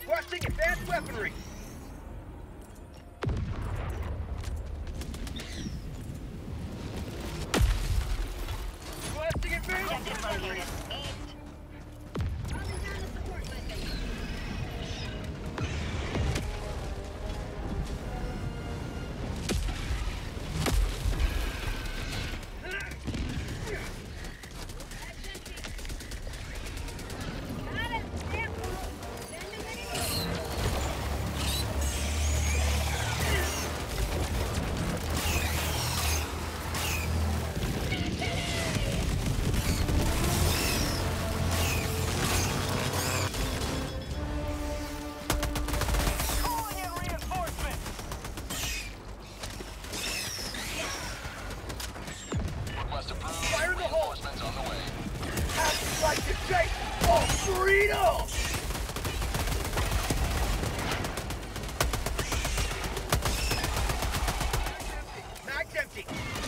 Requesting advanced weaponry. Requesting advanced Objective weaponry. located. East. Fire in the hole! On the way. I'd like to take all freedom! Mag's empty!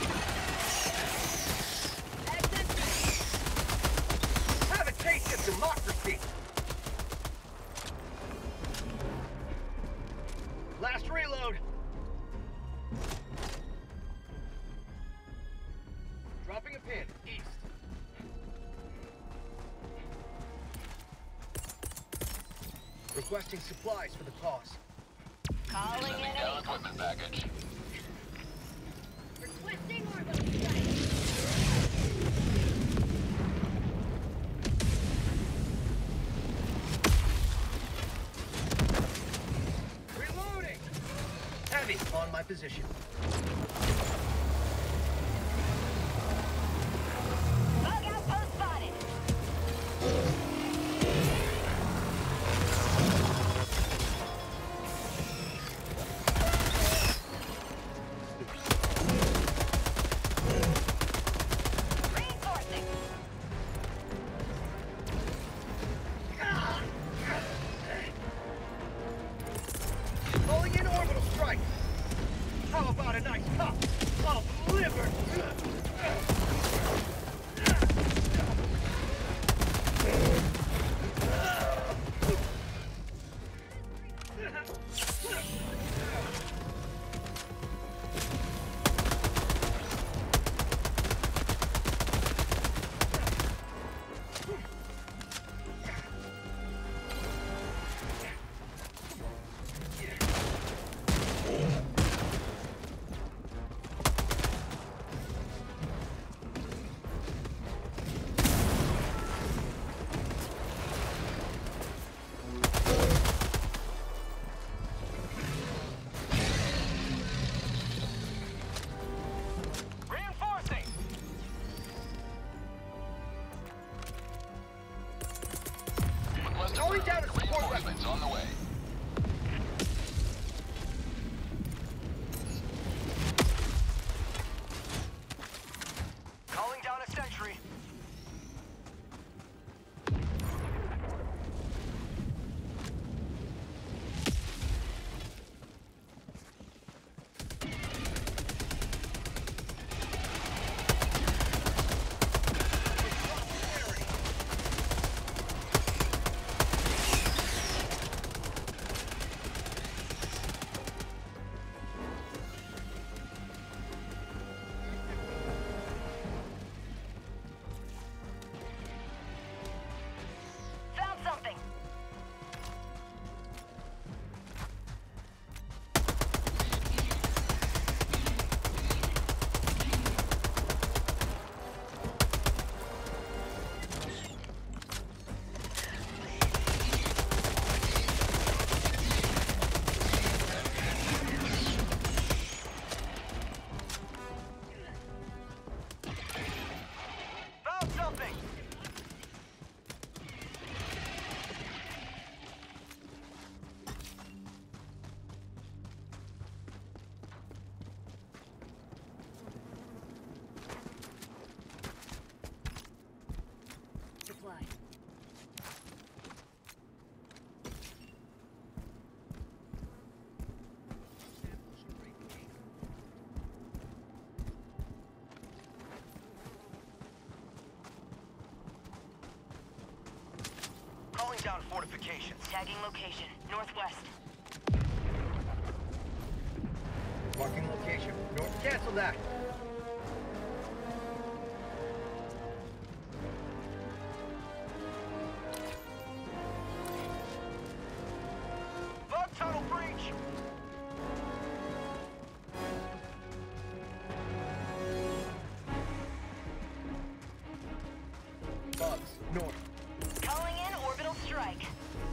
Mag's empty! Have a taste of democracy! Last reload! Dropping a pin, east. Requesting supplies for the cause. Calling in an equipment package. Requesting orbital strike. Reloading! Heavy on my position. Bug outpost spotted. Reinforcing. Calling in orbital strike. How about a nice cup of liver? Reinforcing! Going down to support weapons on the way. Calling down a sentry. down fortifications. Tagging location. Northwest. Marking location. North. Cancel that. Bug tunnel breach. Bugs. North. Calling in orbital strike.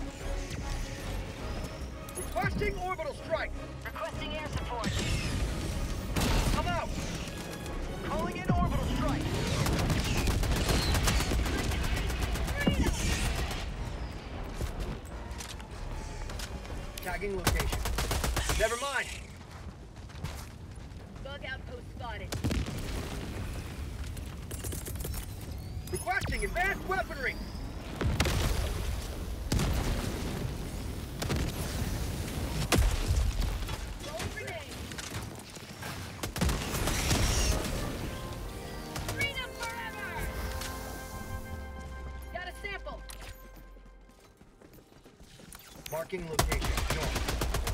Requesting orbital strike. Requesting air support. I'm out. Calling in orbital strike. Tagging location. Never mind. Bug outpost spotted. Requesting advanced weaponry. Roll grenade. Freedom forever! Got a sample. Marking location. North.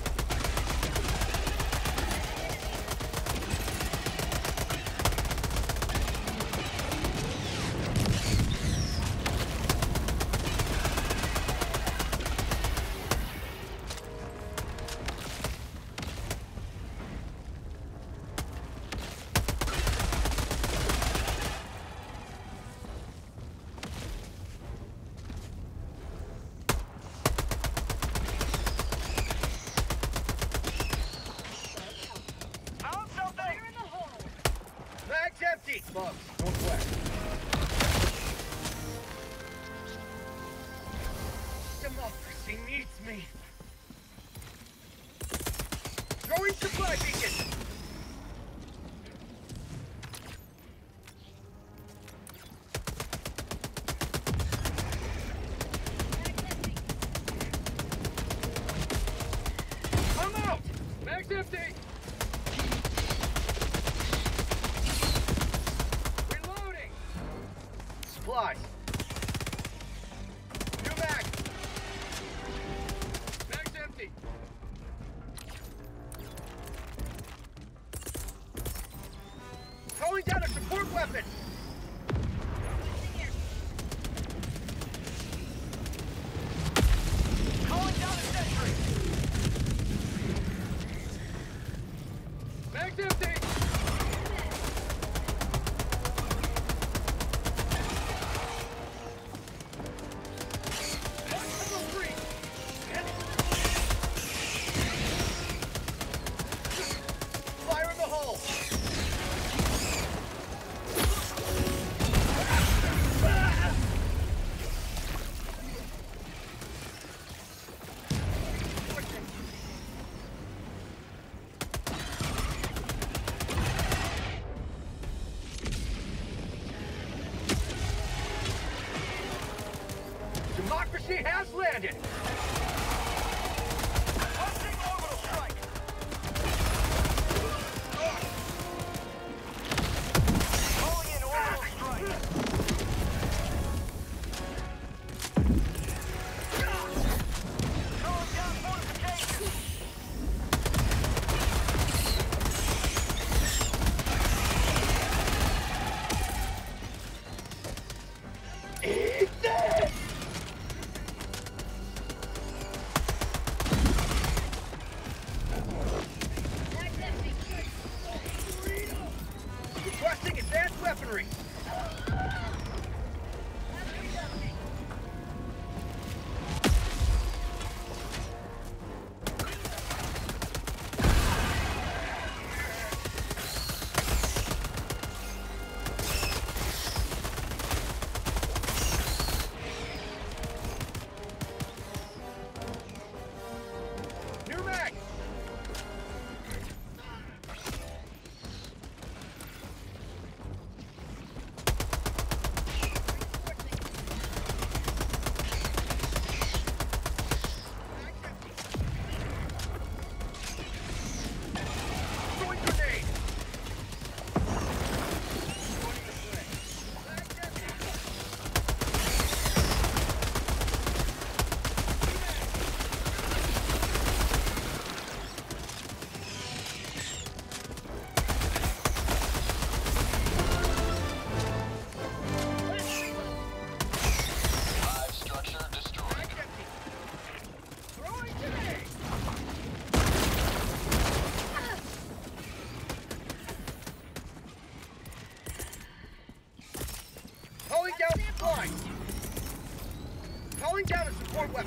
Found something! Fire in the hole. Mag's empty! Bugs. Northwest. Democracy needs me. Throwing supply beacon! I'm out! Mag's empty! Reloading! Supplies. New mag. Mag's empty. Throwing down a support weapon. Calling down a sentry. Mag's empty. Fire in the hole!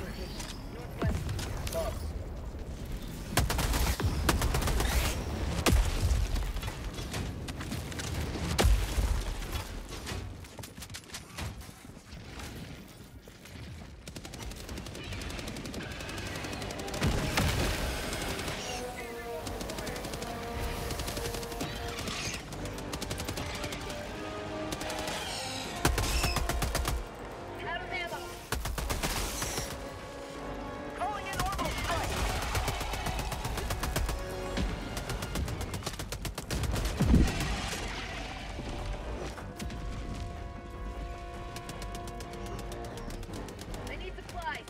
location. Northwest. Lost. Out of ammo. Calling in orbital strike. I need supplies.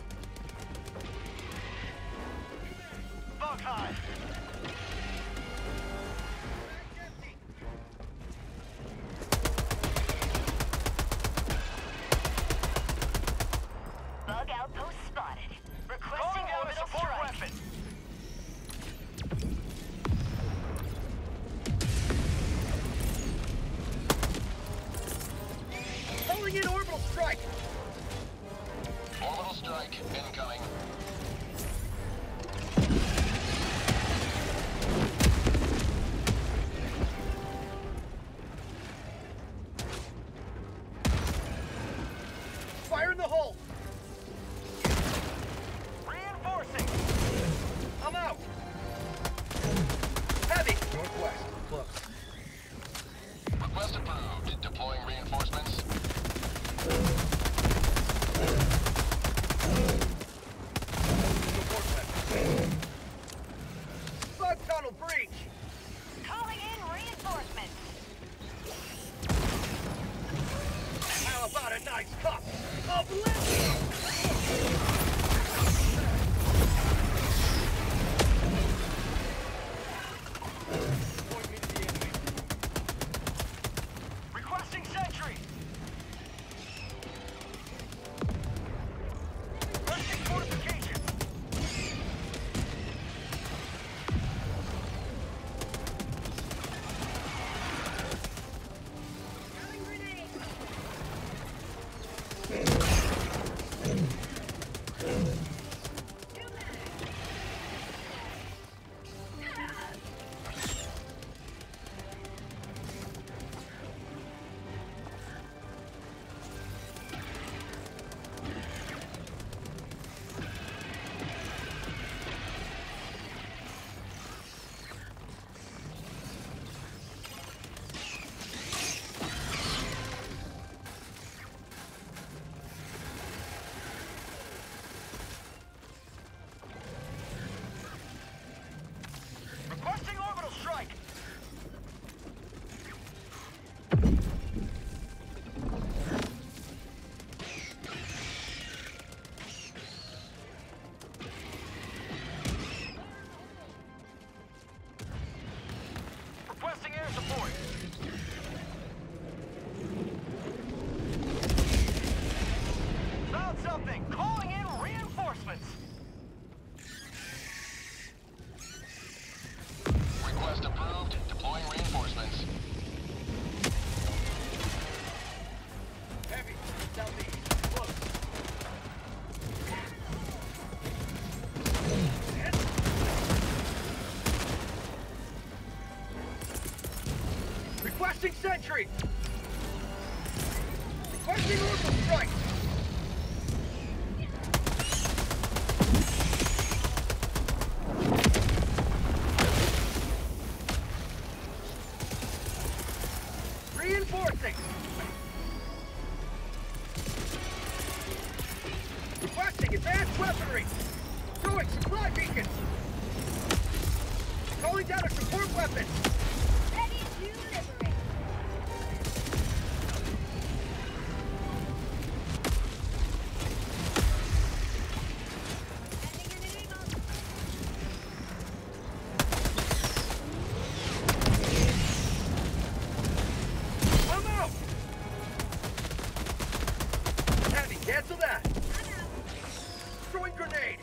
Bug hive. Empty. Bug outpost spotted. Requesting Calling down a orbital support strike. weapon. Calling in orbital strike. Orbital strike incoming. Fire in the hole. Reinforcing. I'm out. Heavy. Northwest. Close. Request approved. Deploying reinforcements. Support weapon. Bug tunnel breach. Calling in reinforcements. How about a nice cup of lithium? Point me to the enemy. Requesting sentry. Requesting fortification. Throwing grenade. Requesting orbital strike. Requesting air support. Found something. Calling in reinforcements. Request approved. Deploying reinforcements. Heavy. Southeast. Close. Hit. Requesting sentry. Requesting orbital strike. Reinforcing. Requesting advanced weaponry. Throwing supply beacons. Calling down a support weapon. Ready to liberate. Sending an email. I'm out. Heavy, cancel that. Throwing grenade.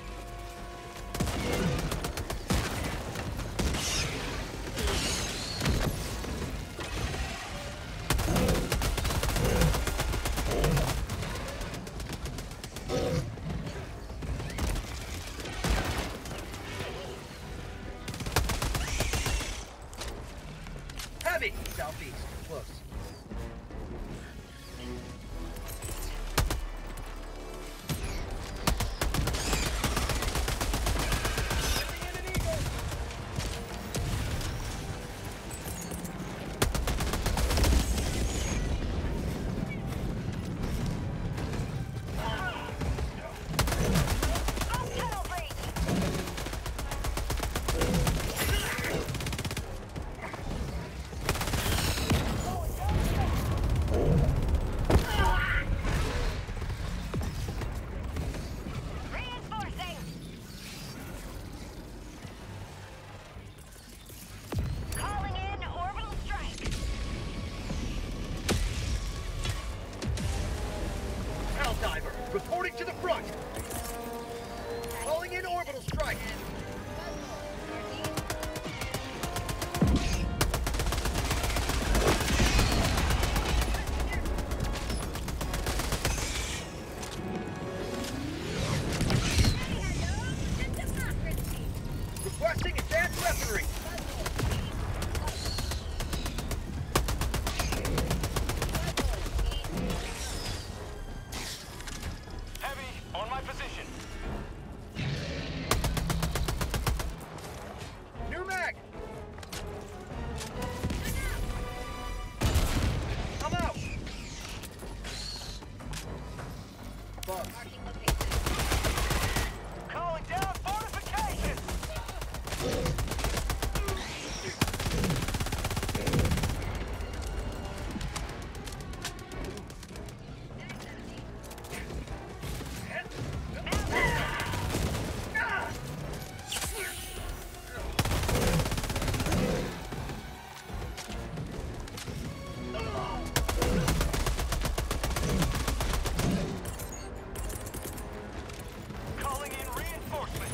southeast. Close. Helldiver, reporting to the front. Calling in orbital strike. Requesting advanced weaponry. Heavy, on my position. New mag. I'm out. Bugs. Calling down fortifications. Calling in reinforcements.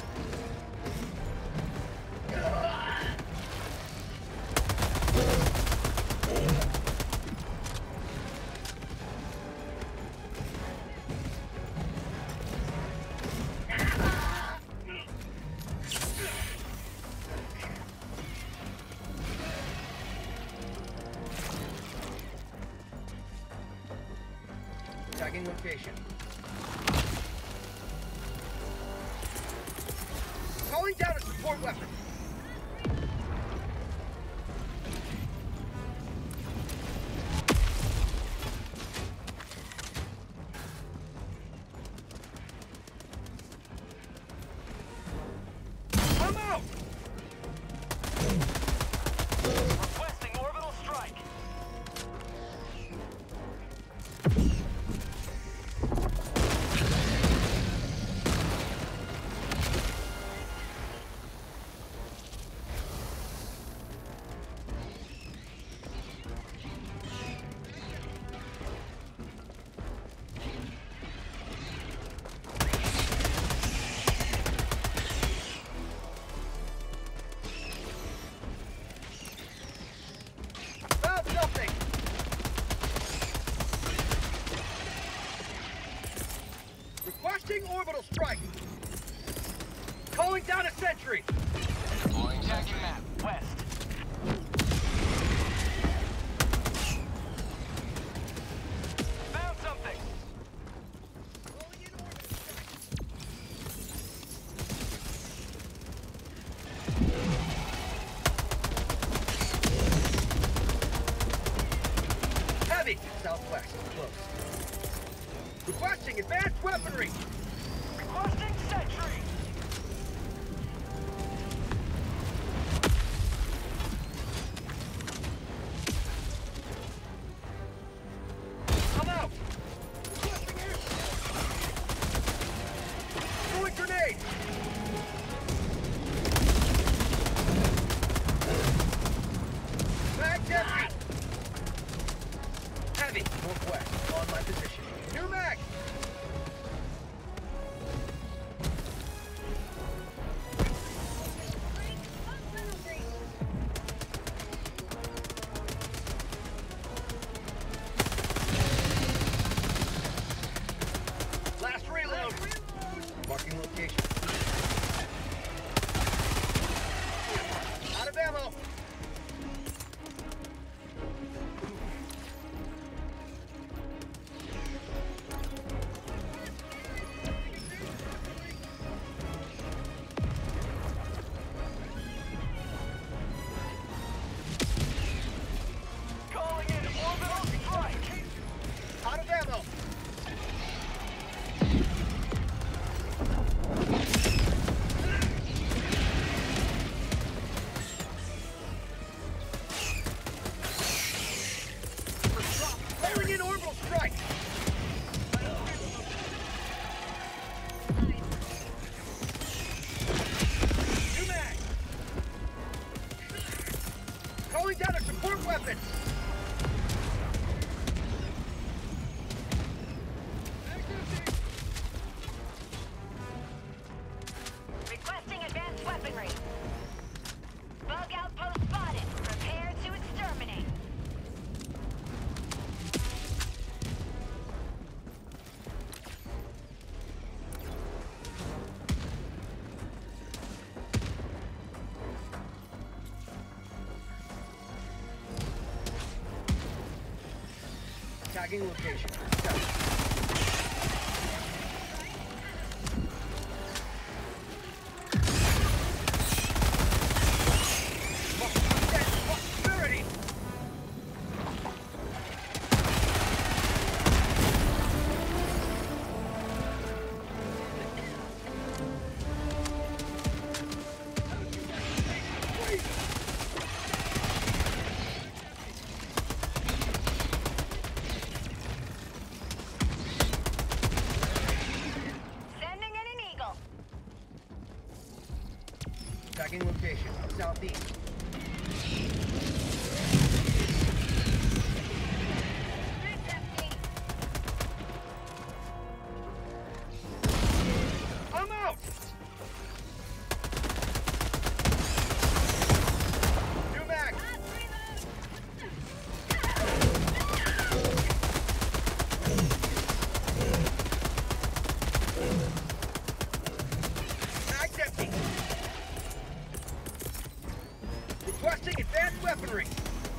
Tagging location. Calling down a support weapon. I'm out! Requesting orbital strike. Found something! Requesting orbital strike. Calling down a sentry. Deploying tagging map. West. Found something. Calling in orbital strike. Heavy! Southwest. Close. Requesting advanced weaponry. Requesting sentry. I'm out! Requesting air. Throwing grenade! Mag's empty! Heavy! Northwest. On my position. New mag! Last reload! Marking location. Tagging location. South. Tagging location, southeast. I'm out! New mag! Mag's empty! Requesting advanced weaponry.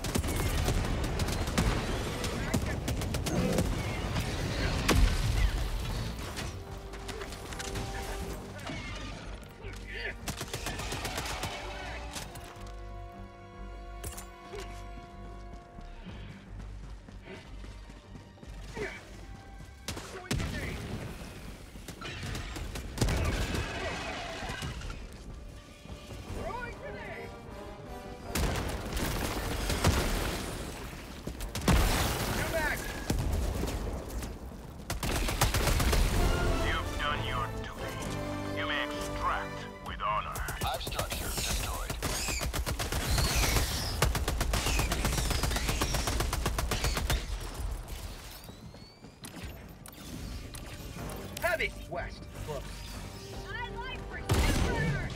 Heavy! West. Close. I like for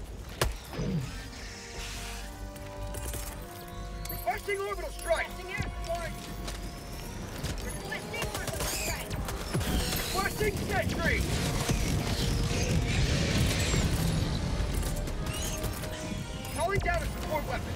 Requesting orbital strike! Requesting sentry! Calling down a support weapon.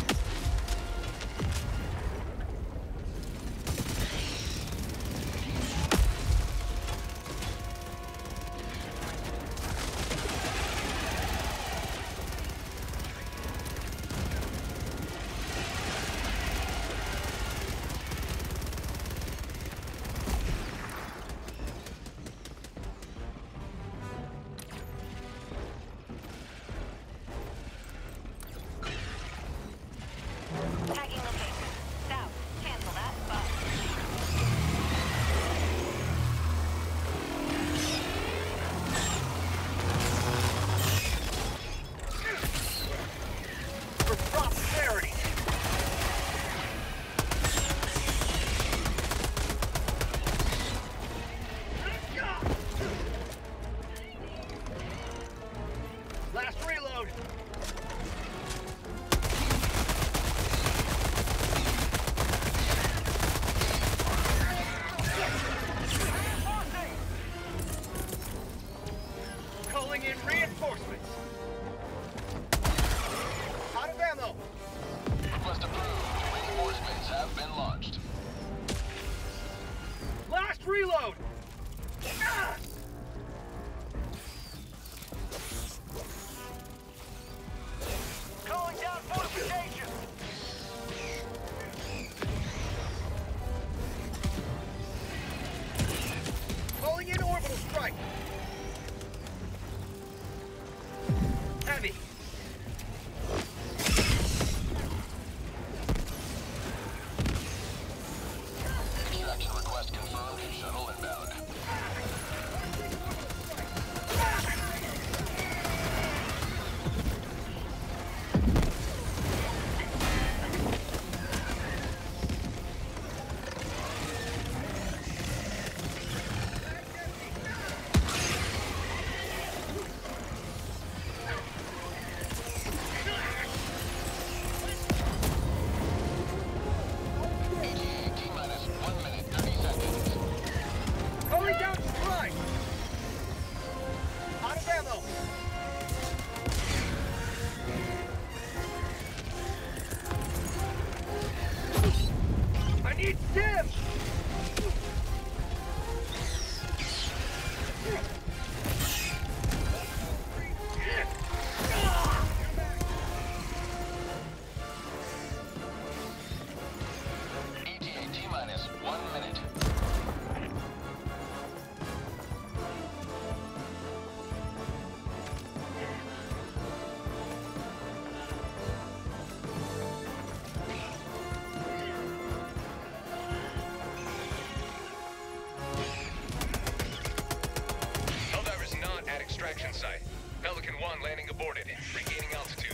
Tagging location. South. Cancel that. Bus. For prosperity! Last reload! Calling in reinforcements! Out of ammo! Request approved. Reinforcements have been launched. Last reload! Ah! Calling down fortifications. Calling in orbital strike! Heavy! Extraction request confirmed. Shuttle inbound. 1 landing aborted. Regaining altitude.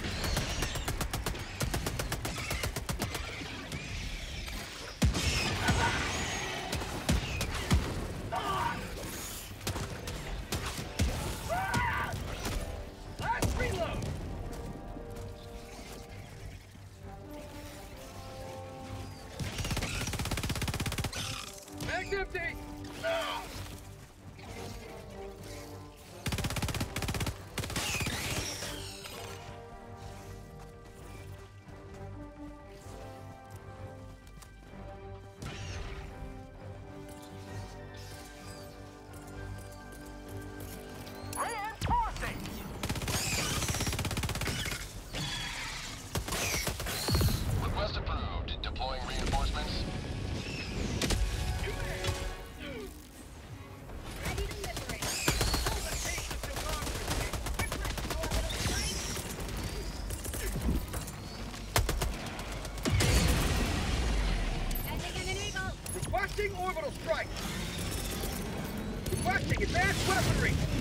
Last reload! Mag's empty! Reinforcing! Request approved. Deploying reinforcements. Ready to liberate. Sending an eagle. Requesting orbital strike! Requesting advanced weaponry!